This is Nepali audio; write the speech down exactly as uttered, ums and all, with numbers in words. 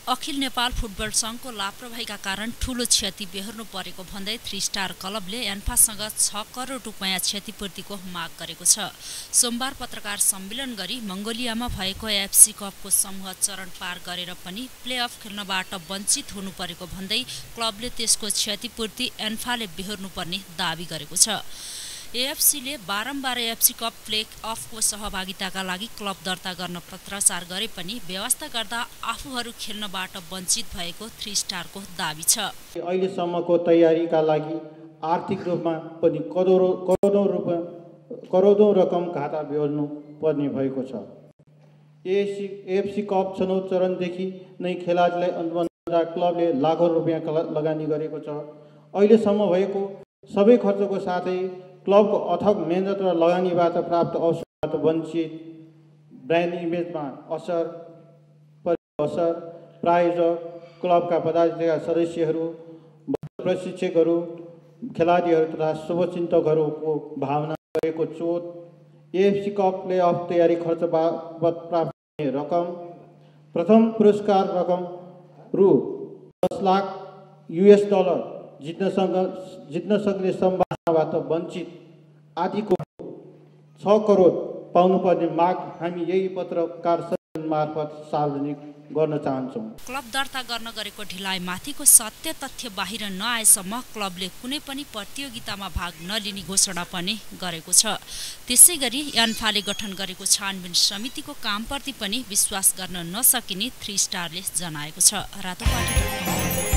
अखिल नेपाल फुटबल संघको लापरवाहीका कारण ठूलो क्षति बेहोर्नु परेको भन्दै थ्री स्टार क्लबले एन्फासँग छ करोड रुपैयाँ क्षतिपूर्तिको माग गरेको छ। सोमबार पत्रकार सम्मेलन गरी मंगोलियामा भएको एएफसी कपको समूह चरण पार गरेर पनि प्लेअफ खेल्नबाट वञ्चित हुनु परेको भन्दै क्लबले त्यसको क्षतिपूर्ति एन्फाले बेहोर्नु पर्ने दावी गरेको छ। एएफसीले बारम्बार एएफसी कप प्ले अफको सहभागिताका लागि क्लब दर्ता गर्न पत्राचार गरे पनि व्यवस्था गर्दा आफूहरू खेल्नबाट वञ्चित भएको थ्री स्टारको दावी छ। अहिलेसम्मको तयारीका लागि आर्थिक रूपमा पनि करोडौं करोडौं रुपैयाँ करोडौं रकम घाटा बेहोर्नु पर्ने भएको छ। एएफसी एएफसी कप छनौट चरणदेखि नै खेलाडीलाई अनुबन्ध क्लबले लाखौं रुपैयाँ लगानी गरेको छ। अहिलेसम्म भएको सबै खर्चको साथै क्लबको अथक मेहनत र लगानीबाट प्राप्त अवसरबाट वञ्चित, ब्रान्ड इमेजमा असर असर प्रायोजक, क्लबका पदाधिकारी सदस्यहरू, प्रशिक्षकहरू, खेलाडीहरू तथा शुभचिन्तकहरूको भावना गरेको चोट, एएफसी कप प्ले अफ तयारी खर्च बाबत प्राप्त हुने रकम, प्रथम पुरस्कार रकम रु दस लाख युएस डलर जित्न जित्न सक्ने सम्भावनाबाट वञ्चित आदिको छ करोड पाउनुपर्ने माग हामी यही पत्रकार सम्मेलन मार्फत सार्वजनिक गर्न चाहन्छौँ। क्लब दर्ता गर्न गरेको ढिलाइमाथिको सत्य तथ्य बाहिर नआएसम्म क्लबले कुनै पनि प्रतियोगितामा भाग नलिने घोषणा पनि गरेको छ। त्यसैगरी एन्फाले गठन गरेको छानबिन समितिको कामप्रति पनि विश्वास गर्न नसकिने थ्री स्टारले जनाएको छ। रातोपाटी